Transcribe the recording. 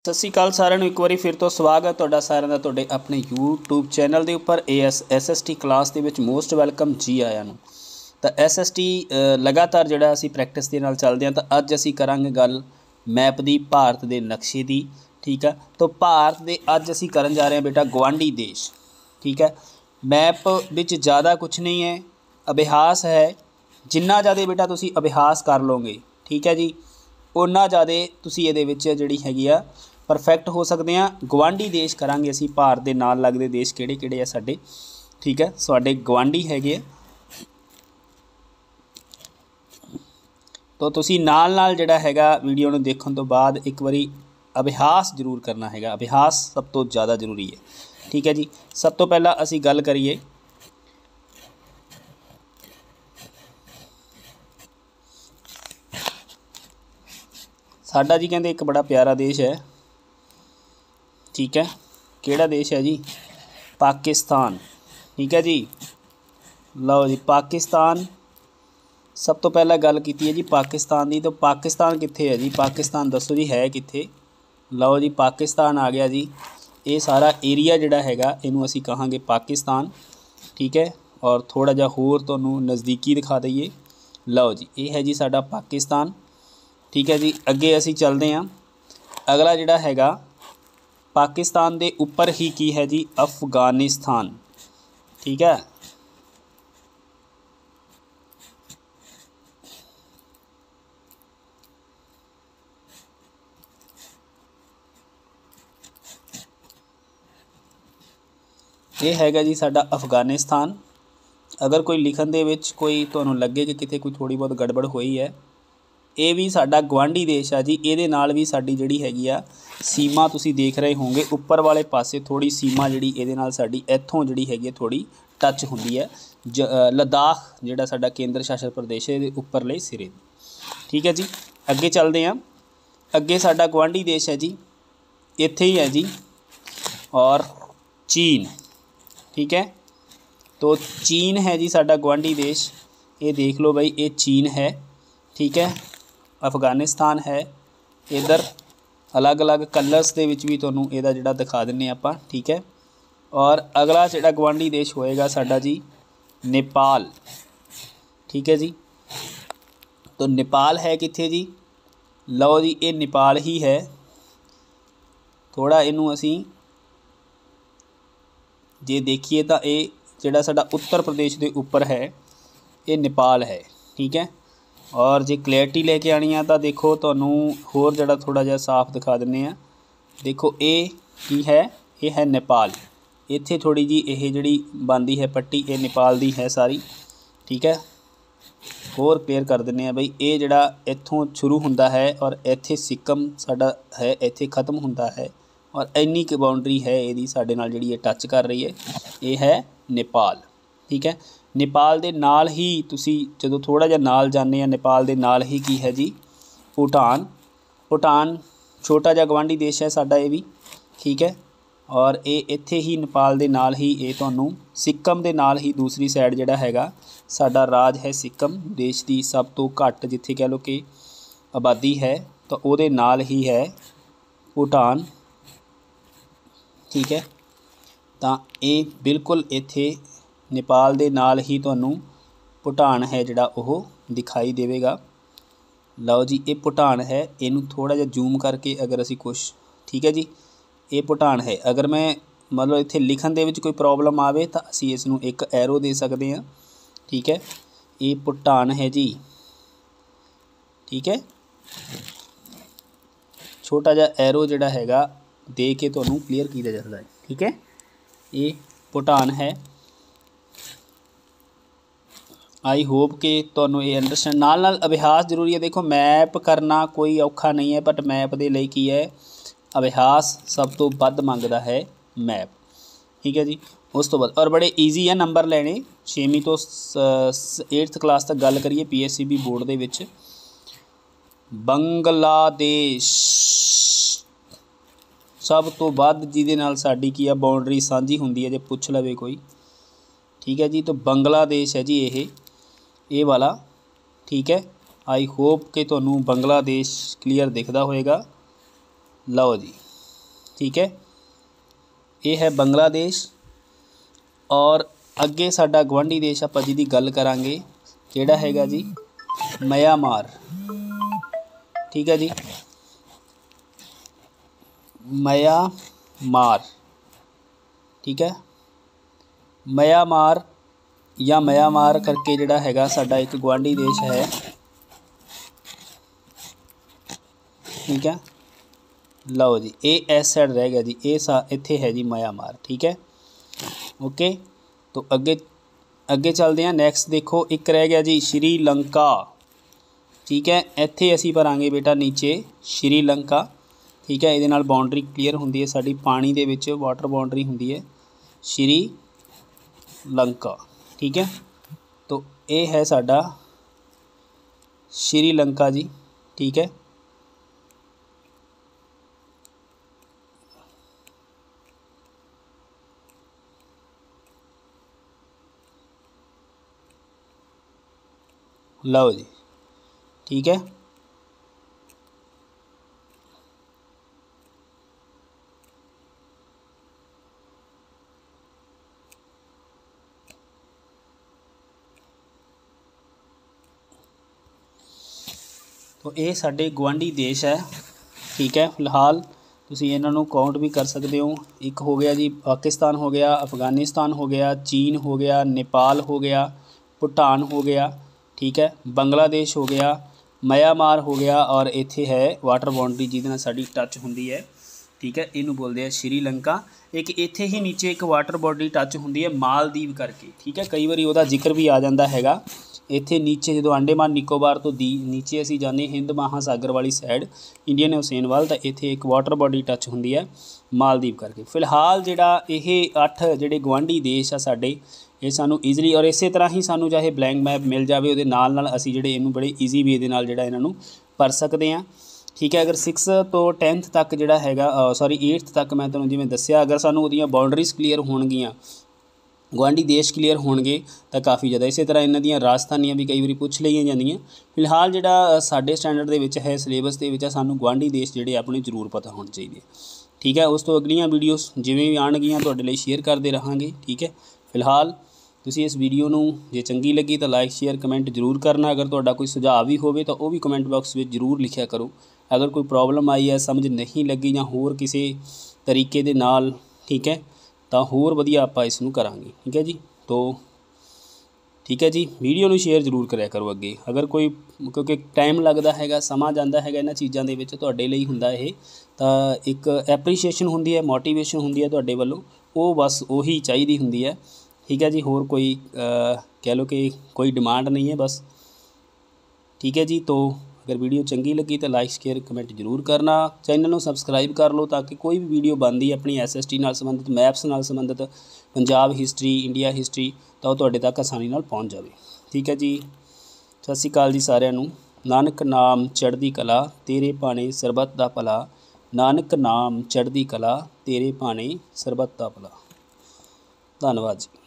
सत श्री अकाल सारिਆਂ ਨੂੰ ਇੱਕ ਵਾਰੀ ਫਿਰ ਤੋਂ ਸਵਾਗਤ ਤੁਹਾਡਾ ਸਾਰਿਆਂ ਦਾ ਤੁਹਾਡੇ ਆਪਣੇ YouTube ਚੈਨਲ ਦੇ ਉੱਪਰ SST ਕਲਾਸ ਦੇ ਵਿੱਚ ਮੋਸਟ ਵੈਲਕਮ ਜੀ ਆਇਆਂ ਨੂੰ। ਤਾਂ SST ਲਗਾਤਾਰ ਜਿਹੜਾ ਅਸੀਂ ਪ੍ਰੈਕਟਿਸ ਦੇ ਨਾਲ ਚੱਲਦੇ ਹਾਂ। ਤਾਂ ਅੱਜ ਅਸੀਂ ਕਰਾਂਗੇ ਗੱਲ ਮੈਪ ਦੀ ਭਾਰਤ ਦੇ ਨਕਸ਼ੇ ਦੀ। ठीक है, तो भारत ਦੇ ਅੱਜ ਅਸੀਂ ਕਰਨ ਜਾ ਰਹੇ ਹਾਂ बेटा गवांढी देश। ठीक है, मैप ਵਿੱਚ ज़्यादा कुछ नहीं है, अभ्यास है। जिन्ना ज़्यादा बेटा तुसी अभ्यास कर लोगे, ठीक है जी, उन्ना ज़्यादा तुसी ਇਹਦੇ ਵਿੱਚ ਜਿਹੜੀ ਹੈਗੀ ਆ परफेक्ट हो सकते हैं। गवांढी देश करांगे ਅਸੀਂ भारत ਦੇ ਨਾਲ लगते देश ਕਿਹੜੇ-ਕਿਹੜੇ ਆ ਸਾਡੇ। ठीक है, ਸਾਡੇ गवांढी हैगे आ। तो तुसी नाल ਜਿਹੜਾ ਹੈਗਾ वीडियो ਨੂੰ देखने तो बाद एक बारी अभ्यास जरूर करना है। अभ्यास सब तो ज़्यादा जरूरी है। ठीक है जी, सब तो पहला असी गल करिए साडा जी कहते एक बड़ा प्यारा देश है। ठीक है, केड़ा देश है जी? पाकिस्तान। ठीक है जी, लो जी पाकिस्तान। सब तो पहला गल की है जी पाकिस्तान की। तो पाकिस्तान कित्थे है जी? पाकिस्तान दसो जी है कित्थे? लो जी पाकिस्तान आ गया जी। ये सारा एरिया जिहड़ा हैगा इनू असी कहांगे पाकिस्तान। ठीक है, और थोड़ा जिहा होर तुहानूं नज़दीकी दिखा दईए। लो जी ये है जी साडा पाकिस्तान। ठीक है जी, अगे असी चलते हैं। अगला जिहड़ा हैगा पाकिस्तान दे उपर ही की है जी? अफगानिस्तान। ठीक है, ये हैगा जी साडा अफगानिस्तान। अगर कोई लिखण दे विच कोई तुहानूं लगे कि किते कोई थोड़ी बहुत गड़बड़ हुई है, ये भी साडा गवांढी देश आ जी। इहदे नाल भी साडी जिहड़ी हैगी आ सीमा तुसीं देख रहे होंगे उपर वाले पासे थोड़ी सीमा जिहड़ी इहदे नाल साडी इत्थों जिहड़ी हैगी थोड़ी टच हुंदी है। लद्दाख जिहड़ा साडा केंद्र शासित प्रदेश है उपरले सिरे। ठीक है जी, अगे चलते हैं। अगे साडा गवांढी देश है जी, इत्थे ही है जी, और चीन। ठीक है, तो चीन है जी साडा गवांढी देश। ये देख लो भाई, ये चीन है। ठीक है, अफगानिस्तान है। इधर अलग अलग कलर्स दे विच भी तुहानूं इहदा जिहड़ा दिखा दिंने आपां। ठीक है, और अगला जिहड़ा गवांढी देश होएगा साडा जी नेपाल। ठीक है जी, तो नेपाल है कित्थे जी? लो जी ये नेपाल ही है। थोड़ा इनू असी जे देखिए तो ये जिहड़ा साडा उत्तर प्रदेश के उपर है, ये नेपाल है। ठीक है, और जे क्लैरिटी लेके आनी है तो देखो तुहानूं होर जिहड़ा थोड़ा जिहा साफ दिखा दिंने आ। देखो ये की है? ये है नेपाल। इत्थे थोड़ी जी ये जिहड़ी बनदी है पट्टी, ये नेपाल दी है सारी। ठीक है, होर क्लीयर कर दिंने आ बई, ये जिहड़ा इत्थों शुरू हुंदा है और इत्थे सिक्किम साडा है, इत्थे खत्म हुंदा है, और इन्नी की बाउंड्री है ये साडे नाल जिहड़ी टच कर रही है, ये है नेपाल। ठीक है, नेपाल दे नाल ही तुसी जदों थोड़ा जिहा नाल जाने नेपाल दे नाल ही की है जी? भूटान। भूटान छोटा जिहा गवांढी देश है साडा ये भी। ठीक है, और ये इत्थे ही नेपाल दे नाल ही ये तुहानूं सिक्किम दे नाल ही दूसरी साइड जिहड़ा हैगा साडा राज है सिक्किम, देश की सब तो घट जिथे कह लो कि आबादी है, तो उहदे नाल ही है भूटान। ठीक है, तो ये बिल्कुल इत्थे नेपाल दे नाल ही तुहानूं भूटान है जिहड़ा ओह दिखाई देवेगा। लो जी ये भूटान है, इनू थोड़ा जिहा जूम करके अगर असी कुछ, ठीक है जी, ये भूटान है। अगर मैं मतलब इत्थे लिखण दे विच कोई प्रॉब्लम आवे तो असी इसनूं एक एरो दे सकते हैं। ठीक है, ये भूटान है जी। ठीक है, छोटा जिहा एरो जिहड़ा हैगा दे के तुहानूं क्लीयर किया जाता है। ठीक है, ये भूटान है। आई होप कि तुहानूं ये अंडरस्टैंड नाल नाल अभ्यास जरूरी है। देखो मैप करना कोई औखा नहीं है, बट मैप दे लई की है अभ्यास सब तो वध मंगदा है मैप। ठीक है जी, उस तो बाद और बड़े ईजी है नंबर लैने। 6वीं तो 8th क्लास तक गल करिए PSCB बोर्ड दे विच बंगलादेश सब तो वध जिहदे नाल साडी की आ बाउंड्री सांझी हुंदी है, जे पुछ लवे कोई। ठीक है जी, तो बंगलादेश है जी ये वाला। ठीक है, आई होप कि तुहानूं बांग्लादेश क्लीयर दिखता होएगा। लो जी ठीक है। ये है बांग्लादेश और अगे साडा गवांढी देश आपां जिहदी गल करांगे किहड़ा हैगा जी म्यांमार। ठीक है जी, म्यांमार। ठीक है, म्यांमार या म्यांमार करके जिहड़ा हैगा साडा एक गवांढी देश है। ठीक है, लो जी ये इस साइड रह गया जी, ये इत्थे है जी म्यांमार। ठीक है, ओके। तो अगे अगे चलते हैं। नैक्सट देखो एक रह गया जी श्रीलंका। ठीक है, इत्थे असीं भरांगे बेटा नीचे श्रीलंका। ठीक है, ये नाल बाउंड्री क्लीयर होंदी है साडी, पानी दे विच वाटर बाउंड्री होंदी है श्रीलंका। ठीक है, तो ये है साडा श्रीलंका जी। ठीक है, लो जी। ठीक है, तो ये साडे गुआढ़ी देश है। ठीक है, फिलहाल तुसीं इन्हां नूं काउंट भी कर सकते हो। एक हो गया जी पाकिस्तान हो गया, अफगानिस्तान हो गया, चीन हो गया, नेपाल हो गया, भूटान हो गया। ठीक है, बांग्लादेश हो गया, म्यांमार हो गया और इत्थे है वाटर बाउंड्री जिहदे नाल साडी टच हुंदी है। ठीक है, इनू बोलते हैं श्रीलंका। एक इत्थे ही नीचे एक वाटर बाउंड्री टच हुंदी है मालदीव करके। ठीक है, कई बारी उहदा जिक्र भी आ जाता हैगा। इत्थे नीचे जो अंडेमान निकोबार तो नीचे असीं जाने हिंद महासागर वाली साइड इंडियन ओसेन वाल, तो इत्थे एक वाटर बॉडी टच हुंदी है मालदीव करके। फिलहाल जिहड़ा ये 8 जिहड़े गवांढी देश आ साडे, ये सानू ईजली और इस तरह ही सानू चाहे ब्लैंक मैप मिल जाए उहदे नाल नाल असीं जिहड़े इनू बड़े ईजी वे दे नाल जिहड़ा इन्हां नूं भर सकते हैं। ठीक है, अगर 6 तो 10th तक जिहड़ा हैगा सॉरी 8th तक मैं तुहानूं जिवें दस्सिया, अगर सानू उहदियां बाउंड्रीज क्लीयर होणगियां, गुआढ़ी देश क्लीयर होणगे तो काफ़ी ज़्यादा। इस तरह इन्हां दीयां राजधानियां भी कई बार पूछ लईआं जांदियां। फिलहाल जिहड़ा साडे स्टैंडर्ड दे विच है सिलेबस दे विच सानू गुआढ़ी देश जिहड़े अपने जरूर पता होने चाहिए। ठीक है, उस तो अगलियां वीडियोस जिवें भी आउणगियां तुहाडे लई शेयर करते रहांगे। ठीक है, फिलहाल तुसीं इस वीडियो नूं जे चंगी लगी तो लाइक शेयर कमेंट जरूर करना। अगर तुहाडा कोई सुझाव भी होवे तो वह भी कमेंट बॉक्स में जरूर लिखिया करो। अगर कोई प्रॉब्लम आई है, समझ नहीं लगी या होर किसी तरीके दे नाल, ठीक है, तो होर वधिया आपां इस नूं करांगे। ठीक है जी, तो ठीक है जी, वीडियो नूं शेयर जरूर करिया करो अगे। अगर कोई क्योंकि टाइम लगता हैगा, समा जाता हैगा इन्हां चीज़ों के विच, तुहाडे लई हुंदा इह तां एक एप्रीशिएशन हुंदी है, मोटिवेशन हुंदी है तुहाडे वल्लों, वो बस उही चाहीदी हुंदी है। ठीक है जी, होर कोई कह लो कि कोई डिमांड नहीं है बस। ठीक है जी, तो अगर वीडियो चंगी लगी तो लाइक शेयर कमेंट जरूर करना। चैनल को सबसक्राइब कर लो ताकि कोई भी वीडियो बनती अपनी SST नाल संबंधित, मैप्स नाल संबंधित, पंजाब हिस्टरी, इंडिया हिस्टरी, तो तुहाडे तक आसानी नाल पहुँच जाए। ठीक है जी, सत श्री अकाल जी सारिਆਂ ਨੂੰ। नानक नाम चढ़दी कला तेरे भाने सरबत दा भला, नानक नाम चढ़दी कला तेरे भाने सरबत दा भला। धन्यवाद जी।